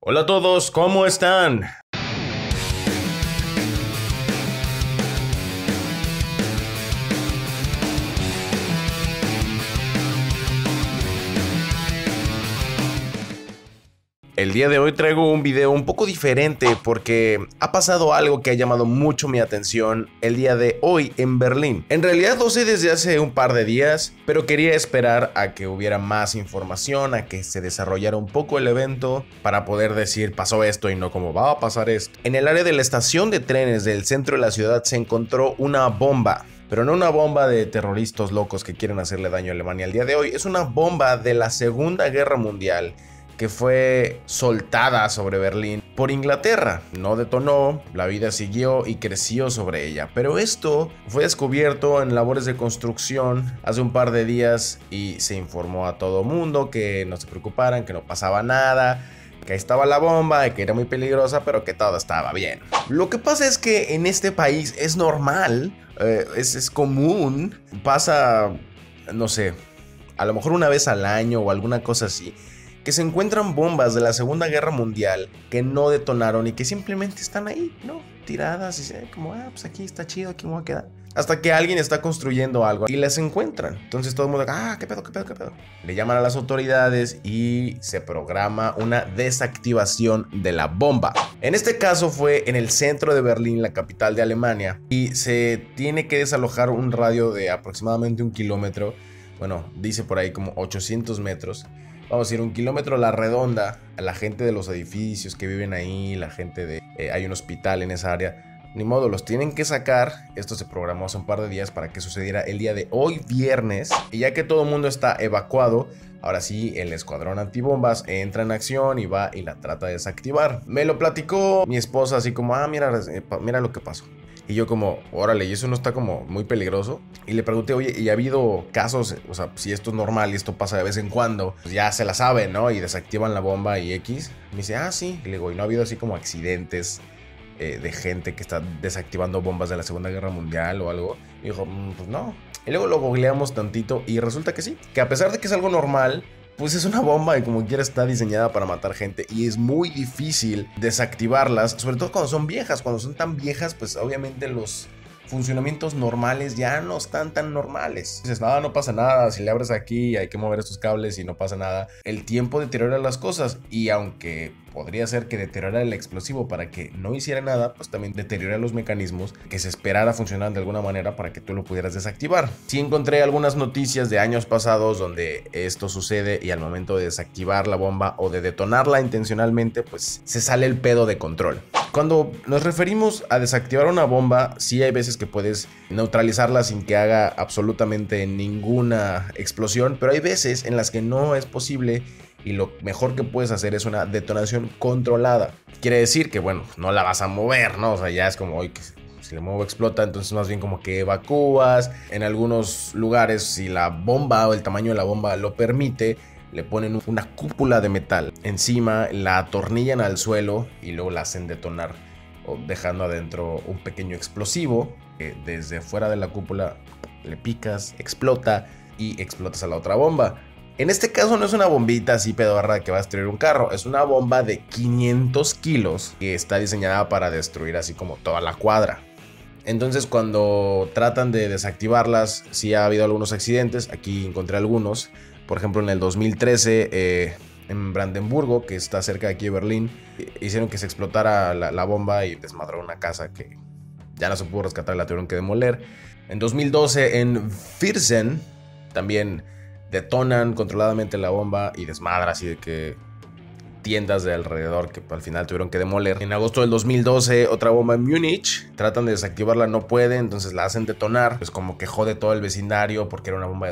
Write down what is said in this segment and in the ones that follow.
Hola a todos, ¿cómo están? El día de hoy traigo un video un poco diferente porque ha pasado algo que ha llamado mucho mi atención el día de hoy en Berlín. En realidad lo sé desde hace un par de días, pero quería esperar a que hubiera más información, a que se desarrollara un poco el evento para poder decir pasó esto y no cómo va a pasar esto. En el área de la estación de trenes del centro de la ciudad se encontró una bomba. Pero no una bomba de terroristas locos que quieren hacerle daño a Alemania el día de hoy. Es una bomba de la Segunda Guerra Mundial que fue soltada sobre Berlín por Inglaterra. No detonó, la vida siguió y creció sobre ella. Pero esto fue descubierto en labores de construcción hace un par de días y se informó a todo mundo que no se preocuparan, que no pasaba nada, que ahí estaba la bomba y que era muy peligrosa, pero que todo estaba bien. Lo que pasa es que en este país es normal, es común, pasa, no sé, a lo mejor una vez al año o alguna cosa así, que se encuentran bombas de la Segunda Guerra Mundial que no detonaron y que simplemente están ahí, ¿no? Tiradas y se como, pues aquí está chido, aquí me voy a quedar. Hasta que alguien está construyendo algo y las encuentran. Entonces todo el mundo, ¿qué pedo, qué pedo, qué pedo? Le llaman a las autoridades y se programa una desactivación de la bomba. En este caso fue en el centro de Berlín, la capital de Alemania, y se tiene que desalojar un radio de aproximadamente 1 kilómetro. Bueno, dice por ahí como 800 metros. Vamos a decir 1 kilómetro a la redonda. A la gente de los edificios que viven ahí, la gente de... hay un hospital en esa área. Ni modo, los tienen que sacar. Esto se programó hace un par de días para que sucediera el día de hoy, viernes. Y ya que todo el mundo está evacuado, ahora sí, el escuadrón antibombas entra en acción y va y la trata de desactivar. Me lo platicó mi esposa así como, mira lo que pasó. Y yo como, órale, y eso no está como muy peligroso. Y le pregunté, oye, ¿y ha habido casos? O sea, si esto es normal y esto pasa de vez en cuando, pues ya se la saben, ¿no? Y desactivan la bomba y X. Me dice, sí. Y le digo, ¿y no ha habido así como accidentes de gente que está desactivando bombas de la Segunda Guerra Mundial o algo? Y dijo, pues no. Y luego lo googleamos tantito y resulta que sí. Que a pesar de que es algo normal, pues es una bomba y como quiera está diseñada para matar gente y es muy difícil desactivarlas, sobre todo cuando son viejas. Cuando son tan viejas, pues obviamente los funcionamientos normales ya no están tan normales. Dices, no pasa nada, si le abres aquí hay que mover estos cables y no pasa nada. El tiempo deteriora las cosas y aunque podría ser que deteriorara el explosivo para que no hiciera nada, pues también deteriora los mecanismos que se esperara funcionaran de alguna manera para que tú lo pudieras desactivar. Sí encontré algunas noticias de años pasados donde esto sucede y al momento de desactivar la bomba o de detonarla intencionalmente, pues se sale el pedo de control. Cuando nos referimos a desactivar una bomba, sí hay veces que puedes neutralizarla sin que haga absolutamente ninguna explosión, pero hay veces en las que no es posible y lo mejor que puedes hacer es una detonación controlada. Quiere decir que, bueno, no la vas a mover, ¿no? O sea, ya es como, oye, que si le muevo explota, entonces más bien como que evacúas. En algunos lugares, si la bomba o el tamaño de la bomba lo permite, le ponen una cúpula de metal encima, la atornillan al suelo y luego la hacen detonar, o dejando adentro un pequeño explosivo que desde fuera de la cúpula le picas, explota y explotas a la otra bomba. En este caso no es una bombita así pedorra que va a destruir un carro, es una bomba de 500 kilos que está diseñada para destruir así como toda la cuadra. Entonces cuando tratan de desactivarlas, sí ha habido algunos accidentes, aquí encontré algunos. Por ejemplo, en el 2013, en Brandenburgo, que está cerca de aquí de Berlín, hicieron que se explotara la bomba y desmadró una casa que ya no se pudo rescatar y la tuvieron que demoler. En 2012, en Viersen, también detonan controladamente la bomba y desmadra así de que tiendas de alrededor que al final tuvieron que demoler. En agosto del 2012, otra bomba en Múnich, tratan de desactivarla, no pueden, entonces la hacen detonar, pues como que jode todo el vecindario porque era una bomba de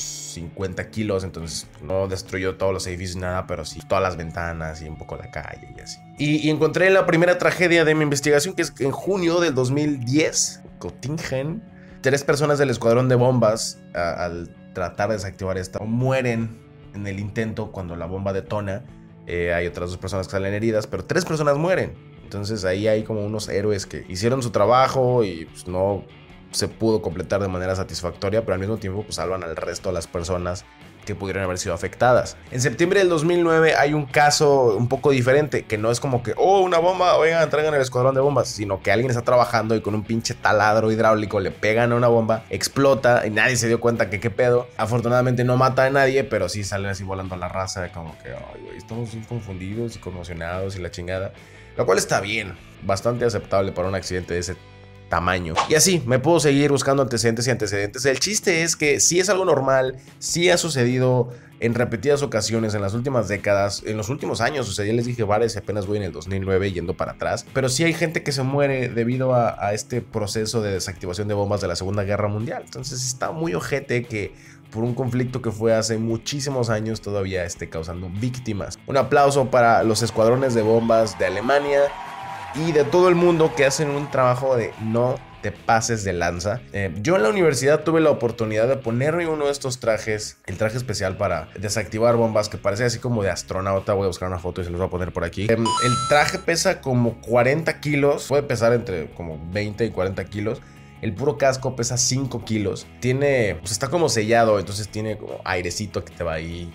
250 kilos, entonces no destruyó todos los edificios ni nada, pero sí todas las ventanas y un poco la calle y así. Y encontré la primera tragedia de mi investigación, que es en junio del 2010, Göttingen, 3 personas del escuadrón de bombas al tratar de desactivar esta mueren en el intento cuando la bomba detona. Hay otras 2 personas que salen heridas, pero 3 personas mueren. Entonces ahí hay como unos héroes que hicieron su trabajo y pues no se pudo completar de manera satisfactoria, pero al mismo tiempo pues salvan al resto de las personas que pudieran haber sido afectadas. En septiembre del 2009 hay un caso un poco diferente, que no es como que, oh, una bomba, oigan, traigan el escuadrón de bombas, sino que alguien está trabajando y con un pinche taladro hidráulico le pegan a una bomba, explota y nadie se dio cuenta que qué pedo. Afortunadamente no mata a nadie, pero sí salen así volando a la raza, como que, ay, güey, estamos confundidos y conmocionados y la chingada. Lo cual está bien, bastante aceptable para un accidente de ese tamaño. Y así, me puedo seguir buscando antecedentes y antecedentes. El chiste es que sí es algo normal, sí ha sucedido en repetidas ocasiones en las últimas décadas, en los últimos años. O sea, ya les dije varias y apenas voy en el 2009 yendo para atrás. Pero sí hay gente que se muere debido a este proceso de desactivación de bombas de la Segunda Guerra Mundial. Entonces está muy ojete que por un conflicto que fue hace muchísimos años todavía esté causando víctimas. Un aplauso para los escuadrones de bombas de Alemania y de todo el mundo que hacen un trabajo de no te pases de lanza. Yo en la universidad tuve la oportunidad de ponerme uno de estos trajes, el traje especial para desactivar bombas, que parece así como de astronauta. Voy a buscar una foto y se los voy a poner por aquí. El traje pesa como 40 kilos, puede pesar entre como 20 y 40 kilos. El puro casco pesa 5 kilos. Tiene, pues está como sellado, entonces tiene como airecito que te va ahí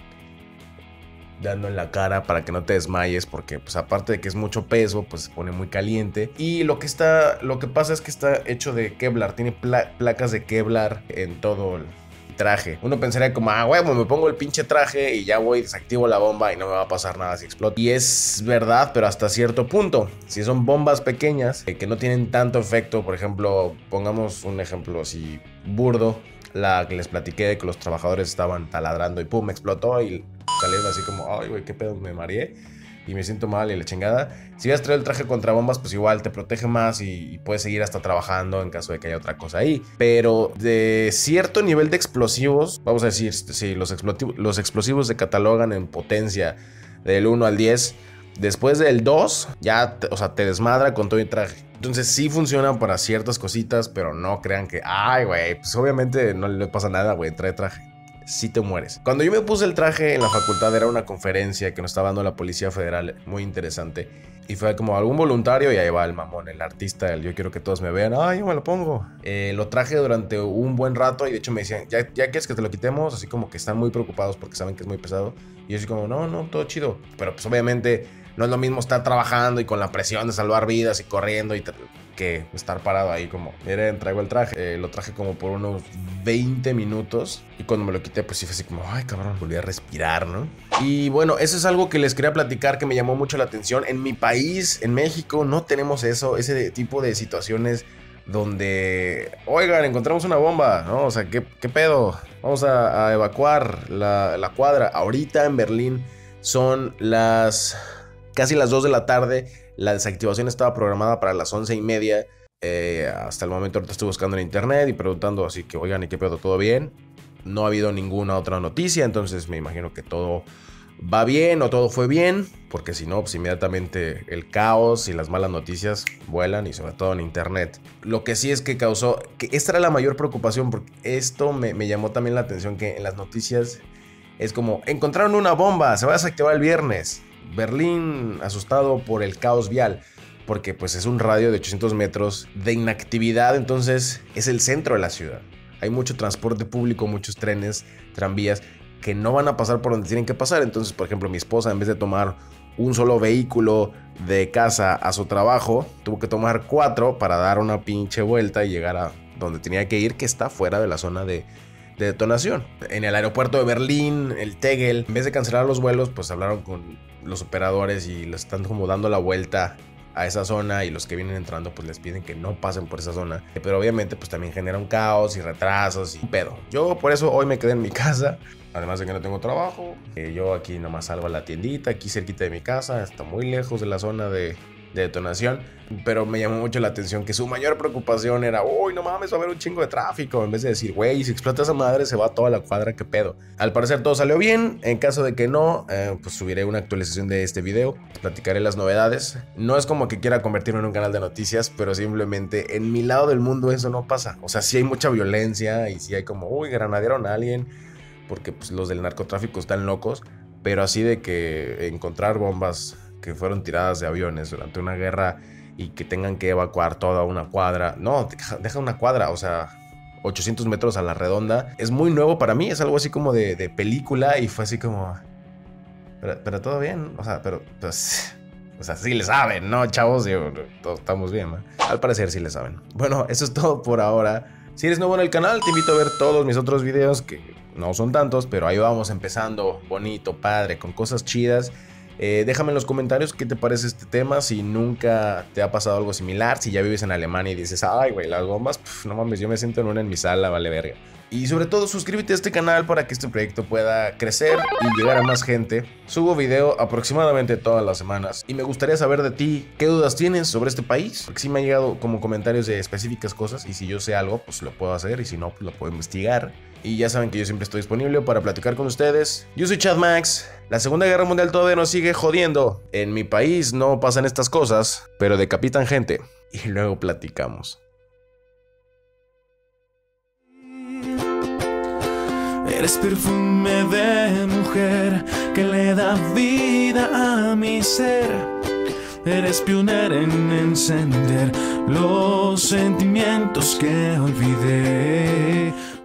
dando en la cara para que no te desmayes, porque pues aparte de que es mucho peso, pues se pone muy caliente. Y lo que pasa es que está hecho de Kevlar, tiene placas de Kevlar en todo el traje. Uno pensaría como, huevo, me pongo el pinche traje y ya voy, desactivo la bomba y no me va a pasar nada si explota. Y es verdad, pero hasta cierto punto. Si son bombas pequeñas que no tienen tanto efecto, por ejemplo, pongamos un ejemplo así burdo, la que les platiqué de que los trabajadores estaban taladrando y pum, explotó y salieron así como, ay, güey, qué pedo, me mareé y me siento mal y la chingada. Si vas a traer el traje contra bombas, pues igual te protege más y puedes seguir hasta trabajando en caso de que haya otra cosa ahí. Pero de cierto nivel de explosivos, vamos a decir, si los explosivos se catalogan en potencia del 1 al 10, después del 2 ya, te desmadra con todo el traje. Entonces sí funcionan para ciertas cositas, pero no crean que, ay, güey, pues obviamente no le pasa nada, güey, trae traje. Sí te mueres. Cuando yo me puse el traje en la facultad era una conferencia que nos estaba dando la Policía Federal, muy interesante. Y fue como algún voluntario y ahí va el mamón, el artista, el yo quiero que todos me vean. Ay, yo me lo pongo. Lo traje durante un buen rato y de hecho me decían, ¿ya quieres que te lo quitemos? Así como que están muy preocupados porque saben que es muy pesado. Y yo así como, no, todo chido. Pero pues obviamente no es lo mismo estar trabajando y con la presión de salvar vidas y corriendo y que estar parado ahí como, miren, traigo el traje. Lo traje como por unos 20 minutos y cuando me lo quité pues sí fue así como, ay cabrón, volví a respirar, ¿no? Y bueno, eso es algo que les quería platicar que me llamó mucho la atención. En mi país, en México, no tenemos ese tipo de situaciones donde, oigan, encontramos una bomba, ¿no? O sea, ¿qué pedo? Vamos a evacuar la cuadra. Ahorita en Berlín son casi las 2 de la tarde. La desactivación estaba programada para las 11:30. Hasta el momento ahorita estoy buscando en internet y preguntando así que, oigan, ¿y qué pedo? ¿Todo bien? No ha habido ninguna otra noticia, entonces me imagino que todo va bien o todo fue bien, porque si no, pues inmediatamente el caos y las malas noticias vuelan y sobre todo en internet. Lo que sí es que causó, que esta era la mayor preocupación, porque esto me llamó también la atención, que en las noticias es como, encontraron una bomba, se va a desactivar el viernes. Berlín asustado por el caos vial, porque pues es un radio de 800 metros de inactividad, entonces es el centro de la ciudad. Hay mucho transporte público, muchos trenes, tranvías que no van a pasar por donde tienen que pasar. Entonces, por ejemplo, mi esposa, en vez de tomar un solo vehículo de casa a su trabajo, tuvo que tomar 4 para dar una pinche vuelta y llegar a donde tenía que ir, que está fuera de la zona de detonación. En el aeropuerto de Berlín, el Tegel, en vez de cancelar los vuelos, pues hablaron con los operadores y les están como dando la vuelta a esa zona, y los que vienen entrando pues les piden que no pasen por esa zona, pero obviamente pues también genera un caos y retrasos y un pedo. Yo por eso hoy me quedé en mi casa, además de que no tengo trabajo. Yo aquí nomás salgo a la tiendita aquí cerquita de mi casa, está muy lejos de la zona de detonación, pero me llamó mucho la atención que su mayor preocupación era, uy, no mames, va a haber un chingo de tráfico, en vez de decir, güey, si explota esa madre se va toda la cuadra, qué pedo. Al parecer todo salió bien. En caso de que no, pues subiré una actualización de este video, platicaré las novedades. No es como que quiera convertirme en un canal de noticias, pero simplemente en mi lado del mundo eso no pasa. O sea, sí hay mucha violencia y sí hay como, uy, granadearon a alguien, porque pues los del narcotráfico están locos, pero así de que encontrar bombas que fueron tiradas de aviones durante una guerra y que tengan que evacuar toda una cuadra. No, deja una cuadra, o sea, 800 metros a la redonda. Es muy nuevo para mí, es algo así como de película y fue así como... Pero todo bien, o sea, pero pues... O sea, sí le saben, ¿no, chavos? Digo, todos estamos bien, ¿no? Al parecer sí le saben. Bueno, eso es todo por ahora. Si eres nuevo en el canal, te invito a ver todos mis otros videos, que no son tantos, pero ahí vamos empezando bonito, padre, con cosas chidas. Déjame en los comentarios qué te parece este tema, si nunca te ha pasado algo similar, si ya vives en Alemania y dices, ay, güey, las bombas, no mames, yo me siento en una en mi sala, vale verga. Y sobre todo, suscríbete a este canal para que este proyecto pueda crecer y llegar a más gente. Subo video aproximadamente todas las semanas y me gustaría saber de ti qué dudas tienes sobre este país, porque sí me han llegado como comentarios de específicas cosas y si yo sé algo, pues lo puedo hacer y si no, pues lo puedo investigar. Y ya saben que yo siempre estoy disponible para platicar con ustedes. Yo soy Chad Max. La Segunda Guerra Mundial todavía nos sigue jodiendo. En mi país no pasan estas cosas, pero decapitan gente. Y luego platicamos. Eres perfume de mujer que le da vida a mi ser. Eres pionera en encender los sentimientos que olvidé.